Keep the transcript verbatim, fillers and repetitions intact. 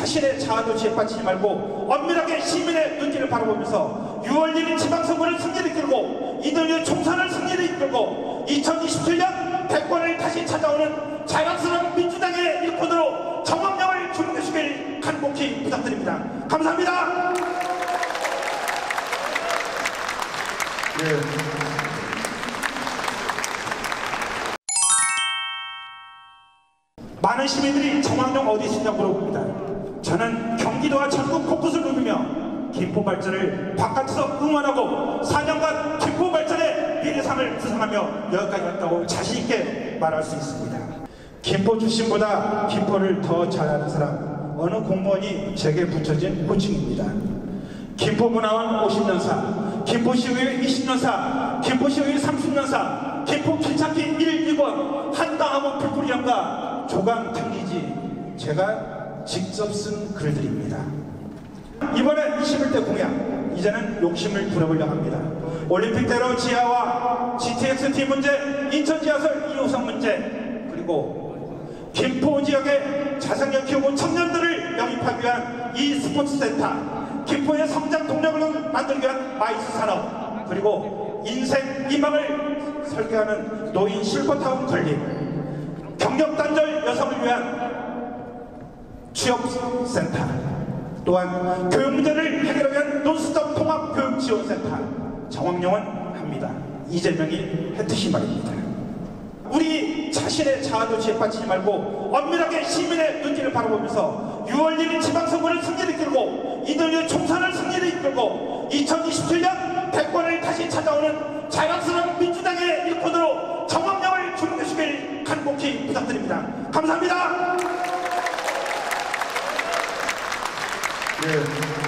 자신의 자아도취에 빠지지 말고 엄밀하게 시민의 눈길을 바라보면서 유월 일일 지방선거를 승리를 이끌고 이들의 총선을 승리를 이끌고 이천이십칠 년 대권을 다시 찾아오는 자랑스러운 민주당의 일꾼으로 정황력을 주목해주시길 간곡히 부탁드립니다. 감사합니다. 네. 많은 시민들이 정황용 어디 있느냐고 물어봅니다. 저는 경기도와 전국 곳곳을 누비며 김포 발전을 바깥에서 응원하고 사 년간 김포 발전의 미래상을 구상하며 여기까지 왔다고 자신있게 말할 수 있습니다. 김포 출신보다 김포를 더 잘 아는 사람, 어느 공무원이 제게 붙여진 호칭입니다. 김포문화원 오십 년사, 김포시의회 이십 년사, 김포시의회 삼십 년사, 김포 길찾기 일, 이 권, 한강하고 풀뿌리함과 조강 탕리지, 제가 직접 쓴 글들입니다. 이번에 이십일 대 공약, 이제는 욕심을 부려보려고 합니다. 올림픽대로 지하와 지티엑스티 문제, 인천지하설 이 호선 문제, 그리고 김포 지역의 자생력 키우고 청년들을 영입하기 위한 e스포츠센터, 김포의 성장 동력을 만들기 위한 마이스 산업, 그리고 인생 희망을 설계하는 노인 실버타운 건립, 경력단절 여성을 위한 취업센터, 또한 교육 문제를 해결하기 위한 논스톱 통합교육지원센터, 정황용은 합니다. 이재명이 했듯이 말입니다. 우리 자신의 자아도취에 빠지지 말고 엄밀하게 시민의 눈길을 바라보면서 유월 일일 지방선거를 승리를 이끌고 이들의 총선을 승리를 이끌고 이천이십칠 년 대권을 다시 찾아오는 자랑스러운 민주당의 일꾼으로 정황력을 주목해주길 간곡히 부탁드립니다. 감사합니다. 네.